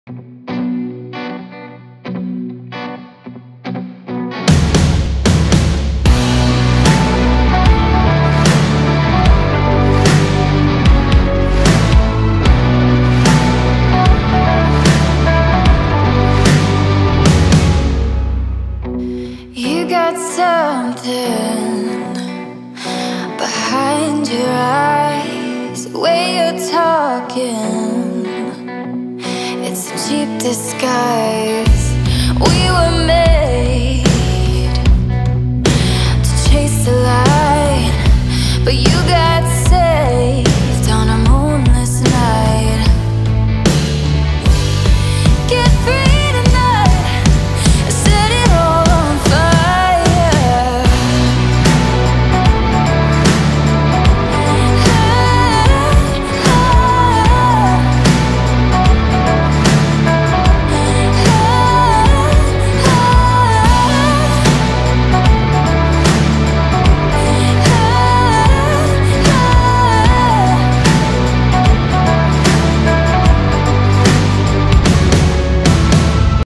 You got something behind your eyes, the way you're talking, it's a cheap disguise. We were meant